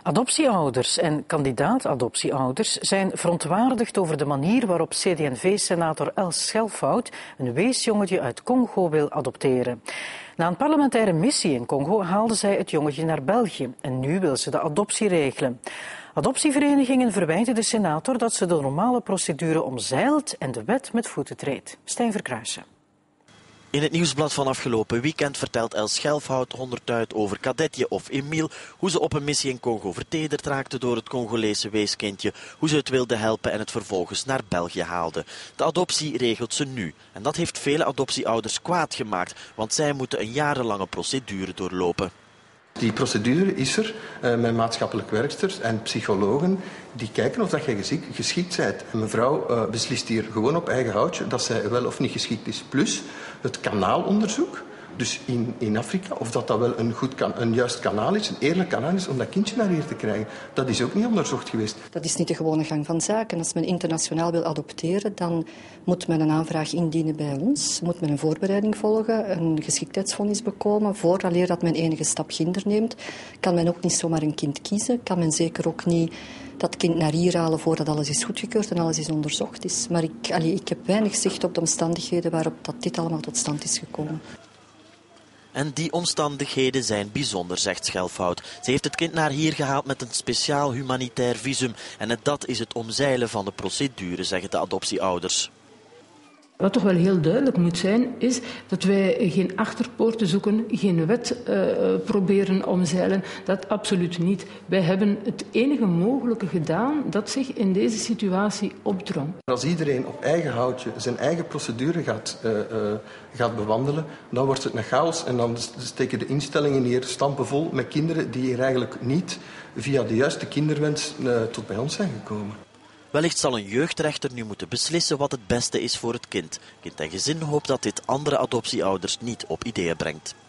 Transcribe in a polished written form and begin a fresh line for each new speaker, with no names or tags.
Adoptieouders en kandidaat-adoptieouders zijn verontwaardigd over de manier waarop CD&V-senator Els Schelfhout een weesjongetje uit Congo wil adopteren. Na een parlementaire missie in Congo haalde zij het jongetje naar België en nu wil ze de adoptie regelen. Adoptieverenigingen verwijten de senator dat ze de normale procedure omzeilt en de wet met voeten treedt. Stijn Verkruijsen.
In het nieuwsblad van afgelopen weekend vertelt Els Schelfhout 100 over Kadetje of Emile, hoe ze op een missie in Congo vertederd raakte door het Congolese weeskindje, hoe ze het wilde helpen en het vervolgens naar België haalde. De adoptie regelt ze nu en dat heeft vele adoptieouders kwaad gemaakt, want zij moeten een jarenlange procedure doorlopen.
Die procedure is er met maatschappelijk werksters en psychologen die kijken of dat jij geschikt bent. En mevrouw beslist hier gewoon op eigen houtje dat zij wel of niet geschikt is. Plus het kanaalonderzoek, dus in Afrika, of dat wel een juist kanaal is, een eerlijk kanaal is om dat kindje naar hier te krijgen. Dat is ook niet onderzocht geweest.
Dat is niet de gewone gang van zaken. Als men internationaal wil adopteren, dan moet men een aanvraag indienen bij ons, moet men een voorbereiding volgen, een geschiktheidsvonnis bekomen. Vooraleer dat men enige stap ginder neemt, kan men ook niet zomaar een kind kiezen, kan men zeker ook niet dat kind naar hier halen voordat alles is goedgekeurd en alles is onderzocht is. Maar ik heb weinig zicht op de omstandigheden waarop dit allemaal tot stand is gekomen.
En die omstandigheden zijn bijzonder, zegt Schelfhout. Ze heeft het kind naar hier gehaald met een speciaal humanitair visum. En dat is het omzeilen van de procedure, zeggen de adoptieouders.
Wat toch wel heel duidelijk moet zijn, is dat wij geen achterpoorten zoeken, geen wet proberen omzeilen. Dat absoluut niet. Wij hebben het enige mogelijke gedaan dat zich in deze situatie opdrong.
Als iedereen op eigen houtje zijn eigen procedure gaat bewandelen, dan wordt het een chaos en dan steken de instellingen hier stampenvol met kinderen die hier eigenlijk niet via de juiste kinderwens tot bij ons zijn gekomen.
Wellicht zal een jeugdrechter nu moeten beslissen wat het beste is voor het kind. Kind en gezin hoopt dat dit andere adoptieouders niet op ideeën brengt.